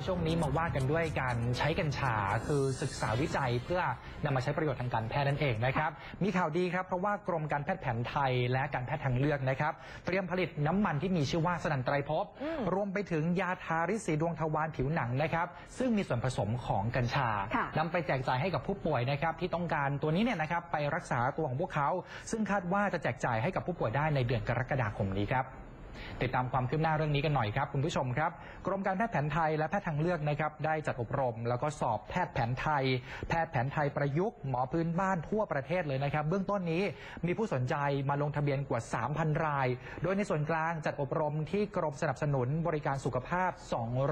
ช่วงนี้มาว่ากันด้วยการใช้กัญชาคือศึกษาวิจัยเพื่อนำมาใช้ประโยชน์ทางการแพทย์นั่นเองนะครับมีข่าวดีครับเพราะว่ากรมการแพทย์แผนไทยและการแพทย์ทางเลือกนะครับเตรียมผลิตน้ำมันที่มีชื่อว่าสนันไตรภพรวมไปถึงยาทาริดสีดวงทวารผิวหนังนะครับซึ่งมีส่วนผสมของกัญชานำไปแจกจ่ายให้กับผู้ป่วยนะครับที่ต้องการตัวนี้เนี่ยนะครับไปรักษาตัวของพวกเขาซึ่งคาดว่าจะแจกจ่ายให้กับผู้ป่วยได้ในเดือนกรกฎาคมนี้ครับติดตามความคืบหน้าเรื่องนี้กันหน่อยครับคุณผู้ชมครับกรมการแพทย์แผนไทยและแพทย์ทางเลือกนะครับได้จัดอบรมแล้วก็สอบแพทย์แผนไทยแพทย์แผนไทยประยุกต์หมอพื้นบ้านทั่วประเทศเลยนะครับเบื้องต้นนี้มีผู้สนใจมาลงทะเบียนกว่า 3,000 รายโดยในส่วนกลางจัดอบรมที่กรมสนับสนุนบริการสุขภาพ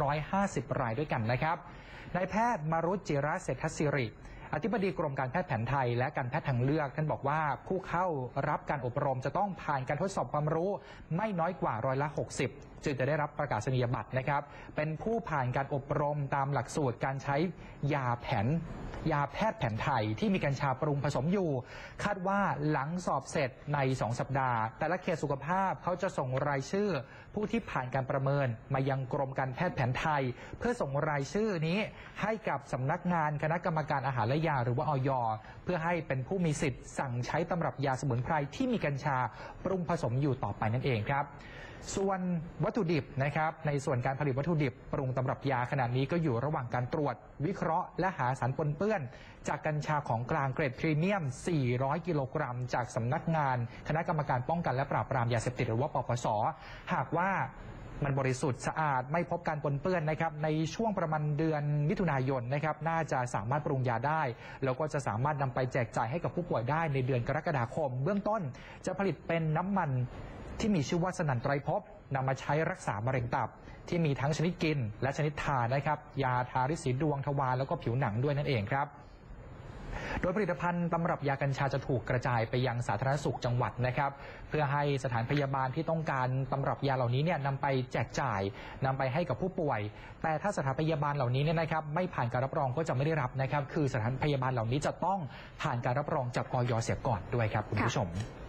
250 รายด้วยกันนะครับนายแพทย์มารุจิระเศรษฐศิริอธิบดีกรมการแพทย์แผนไทยและการแพทย์ทางเลือกท่านบอกว่าผู้เข้ารับการอบรมจะต้องผ่านการทดสอบความรู้ไม่น้อยกว่า60%จึงจะได้รับประกาศนียบัตรนะครับเป็นผู้ผ่านการอบรมตามหลักสูตรการใช้ยาแพทย์แผนไทยที่มีกัญชาปรุงผสมอยู่คาดว่าหลังสอบเสร็จใน2 สัปดาห์แต่ละเขตสุขภาพเขาจะส่งรายชื่อผู้ที่ผ่านการประเมินมายังกรมการแพทย์แผนไทยเพื่อส่งรายชื่อนี้ให้กับสำนักงานคณะกรรมการอาหารและยาหรือว่าอย.เพื่อให้เป็นผู้มีสิทธิ์สั่งใช้ตำรับยาสมุนไพรที่มีกัญชาปรุงผสมอยู่ต่อไปนั่นเองครับส่วนวัตถุดิบนะครับในส่วนการผลิตวัตถุดิบปรุงตำรับยาขณะนี้ก็อยู่ระหว่างการตรวจวิเคราะห์และหาสารปนเปื้อนจากกัญชาของกลางเกรดพรีเมียม400 กิโลกรัมจากสำนักงานคณะกรรมการป้องกันและปราบปรามยาเสพติดหรือว่าปปส.หากว่ามันบริสุทธิ์สะอาดไม่พบการปนเปื้อนนะครับในช่วงประมาณเดือนมิถุนายนนะครับน่าจะสามารถปรุงยาได้แล้วก็จะสามารถนำไปแจกจ่ายให้กับผู้ป่วยได้ในเดือนกรกฎาคมเบื้องต้นจะผลิตเป็นน้ำมันที่มีชื่อว่าสนันไตรภพนำมาใช้รักษามะเร็งตับที่มีทั้งชนิดกินและชนิดทานะครับยาทาริดสีดวงทวารแล้วก็ผิวหนังด้วยนั่นเองครับโดยผลิตภัณฑ์ตำรับยากัญชาจะถูกกระจายไปยังสาธารณสุขจังหวัดนะครับเพื่อให้สถานพยาบาลที่ต้องการตำรับยาเหล่านี้เนี่ยนำไปแจกจ่ายนำไปให้กับผู้ป่วยแต่ถ้าสถานพยาบาลเหล่านี้เนี่ยนะครับไม่ผ่านการรับรองก็จะไม่ได้รับนะครับคือสถานพยาบาลเหล่านี้จะต้องผ่านการรับรองจากอย.เสียก่อนด้วยครับคุณผู้ชม